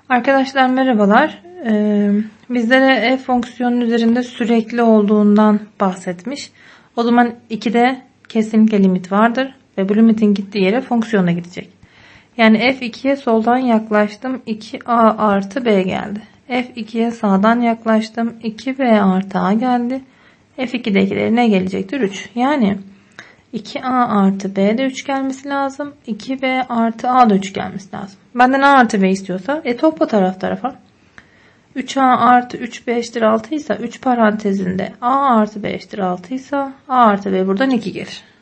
Arkadaşlar merhabalar. Bizlere f fonksiyonun üzerinde sürekli olduğundan bahsetmiş. O zaman 2'de kesinlikle limit vardır ve bu limitin gittiği yere fonksiyona gidecek. Yani f2'ye soldan yaklaştım, 2a artı b geldi. f2'ye sağdan yaklaştım, 2b artı a geldi. f2'dekileri ne gelecektir? 3. Yani 2a artı b de 3 gelmesi lazım. 2b artı a da 3 gelmesi lazım. Benden a artı b istiyorsa topla taraf tarafa. 3a artı 3b eşittir 6 ise 3 parantezinde a artı b eşittir 6 ise a artı b buradan 2 gelir.